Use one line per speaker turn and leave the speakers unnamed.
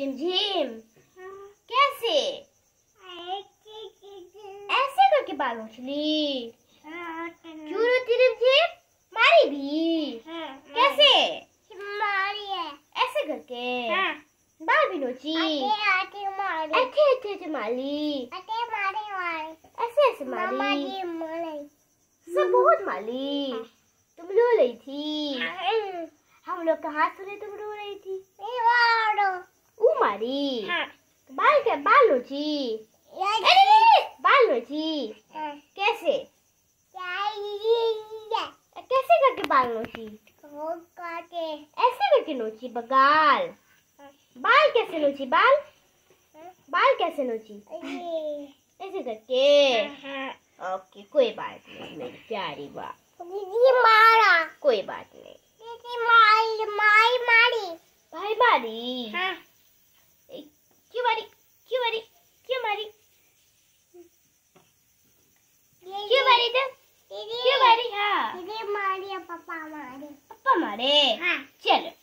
रिमझिम कैसे? ऐसे करके बाल नोच ली। क्यों रोती रिमझिम? मारी भी? कैसे? ऐसे करके बाल भी नोची। ऐसे माली। ऐसे ऐसे माली। सब बहुत माली। तुम रो रही थी। हम लोग कहाँ सुने तुम रो रही थी? ऊ मारी। बाल नोची। बाल नोची कैसे? कैसे करके बाल नोची? ऐसे करके नोची बगाल। बाल कैसे नोची? बाल कैसे नोची? ऐसे करके। ओके कोई बात नहीं मेरी प्यारी बात। कोई बात नहीं। भाई मारी? क्यों मारी? क्यों मारी? क्यों मारी? क्यों मारी तुम? क्यों मारी? हाँ
पापा मारे।
पापा मारे? चलो